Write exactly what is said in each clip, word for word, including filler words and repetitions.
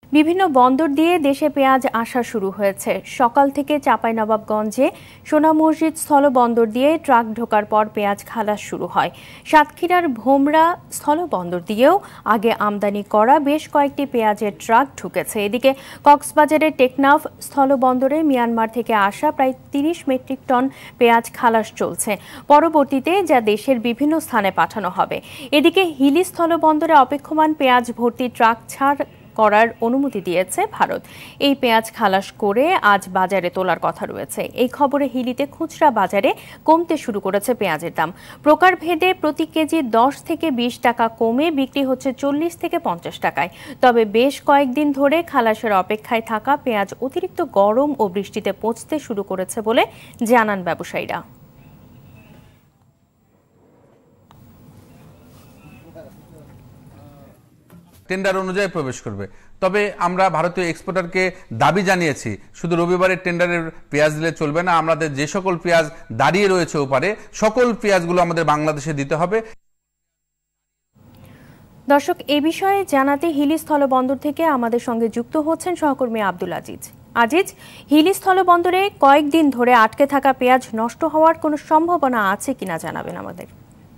বিভিন্ন বন্দর দিয়ে দেশে পেঁয়াজ আসা শুরু হয়েছে। সকাল থেকে চাঁপাইনবাবগঞ্জে সোনা মসজিদ স্থলবন্দর দিয়ে ট্রাক ঢোকার পর পেঁয়াজ খালাস শুরু হয়। সাতক্ষীরার ভোমরা স্থলবন্দর দিয়েও আগে আমদানি করা বেশ কয়েকটি পেঁয়াজের ট্রাক ঢুকেছে। এদিকে কক্সবাজারের টেকনাফ স্থলবন্দরে মিয়ানমার থেকে আসা প্রায় তিরিশ মেট্রিক টন পেঁয়াজ খালাস চলছে, পরবর্তীতে যা দেশের বিভিন্ন স্থানে পাঠানো হবে। এদিকে হিলি স্থলবন্দরে অপেক্ষমান পেঁয়াজ ভর্তি ট্রাক ছাড় করার অনুমতি দিয়েছে ভারত। এই পেঁয়াজ খালাস করে আজ বাজারে তোলার কথা রয়েছে। এই খবরে হিলিতে খুচরা বাজারে কমতে শুরু করেছে পেঁয়াজের দাম। প্রকারভেদে প্রতি কেজি দশ থেকে বিশ টাকা কমে বিক্রি হচ্ছে চল্লিশ থেকে পঞ্চাশ টাকায়। তবে বেশ কয়েকদিন ধরে খালাসের অপেক্ষায় থাকা পেঁয়াজ অতিরিক্ত গরম ও বৃষ্টিতে পচতে শুরু করেছে বলে জানান ব্যবসায়ীরা। টেন্ডার অনুযায়ী প্রবেশ করবে। তবে আমরা ভারতীয় এক্সপোর্টারকে দাবি জানিয়েছি, শুধু রবিবারের টেন্ডারের পেঁয়াজ দিলে চলবে না, আমাদের যে সকল পেঁয়াজ দাঁড়িয়ে রয়েছে ওপারে সকল পেঁয়াজগুলো আমাদের বাংলাদেশে দিতে হবে। দর্শক, এ বিষয়ে জানাতে হিলি স্থলবন্দর থেকে আমাদের সঙ্গে যুক্ত হচ্ছেন সহকর্মী আব্দুল আজিজ। আজিজ, হিলি স্থলবন্দরে কয়েকদিন ধরে আটকে থাকা পেঁয়াজ নষ্ট হওয়ার কোনো সম্ভাবনা আছে কিনা জানাবেন আমাদের।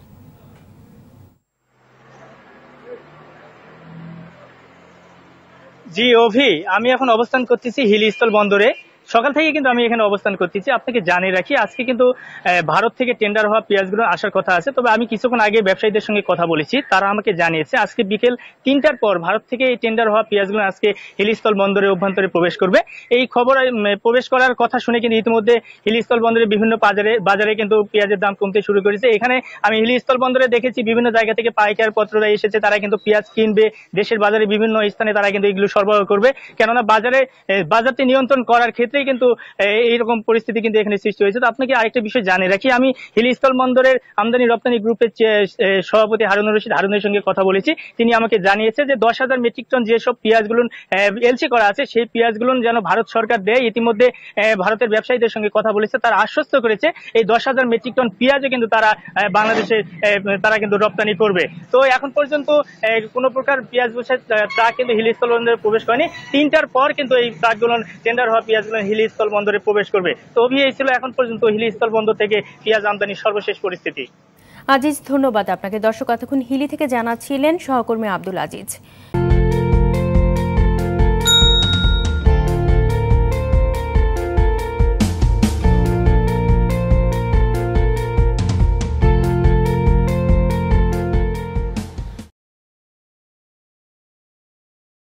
জি অভি, আমি এখন অবস্থান করতেছি হিলি স্থল বন্দরে। সকাল থেকে কিন্তু আমি এখানে অবস্থান করতেছি। আপনাকে জানিয়ে রাখি, আজকে কিন্তু ভারত থেকে টেন্ডার হওয়া পেঁয়াজগুলো আসার কথা আছে। তবে আমি কিছুক্ষণ আগে ব্যবসায়ীদের সঙ্গে কথা বলেছি, তারা আমাকে জানিয়েছে আজকে বিকেল তিনটার পর ভারত থেকে এই টেন্ডার হওয়া পেঁয়াজগুলো আজকে হিলিস্থল বন্দরের অভ্যন্তরে প্রবেশ করবে। এই খবর প্রবেশ করার কথা শুনে কিন্তু ইতিমধ্যে হিলিস্থল বন্দরের বিভিন্ন বাজারে বাজারে কিন্তু পেঁয়াজের দাম কমতে শুরু করেছে। এখানে আমি হিলিস্থল বন্দরে দেখেছি বিভিন্ন জায়গা থেকে পাইকার পত্ররা এসেছে, তারা কিন্তু পেঁয়াজ কিনবে, দেশের বাজারে বিভিন্ন স্থানে তারা কিন্তু এগুলো সরবরাহ করবে। কেননা বাজারে বাজারটি নিয়ন্ত্রণ করার ক্ষেত্রে কিন্তু এইরকম পরিস্থিতি কিন্তু এখানে সৃষ্টি হয়েছে। তো আপনাকে আরেকটা বিষয় জানিয়ে রাখি, আমি হিলি স্থল বন্দরের আমদানি রপ্তানি গ্রুপের সভাপতি হারুনুর রশিদ হারুনের সঙ্গে কথা বলেছি। তিনি আমাকে জানিয়েছে যে দশ হাজার মেট্রিক টন যেসব পেঁয়াজগুলো এলসি করা আছে সেই পেঁয়াজগুলো যেন ভারত সরকার দেয়। ইতিমধ্যে ভারতের ব্যবসায়ীদের সঙ্গে কথা বলেছে, তারা আশ্বস্ত করেছে এই দশ হাজার মেট্রিক টন পেঁয়াজও কিন্তু তারা বাংলাদেশে তারা কিন্তু রপ্তানি করবে। তো এখন পর্যন্ত কোনো প্রকার পেঁয়াজ বসের ট্রাক কিন্তু হিলি স্থল বন্দরে প্রবেশ করেনি। তিনটার পর কিন্তু এই ট্রাকগুলো টেন্ডার হওয়া পেঁয়াজগুলো হিলি স্থল বন্দরে প্রবেশ করবে। তো অভিযোগ ছিল এখন পর্যন্ত হিলি স্থল বন্দর থেকে পেঁয়াজ আমদানির সর্বশেষ পরিস্থিতি। আজিজ, ধন্যবাদ আপনাকে। দর্শক, এতক্ষণ হিলি থেকে জানাচ্ছিলেন সহকর্মী আব্দুল আজিজ।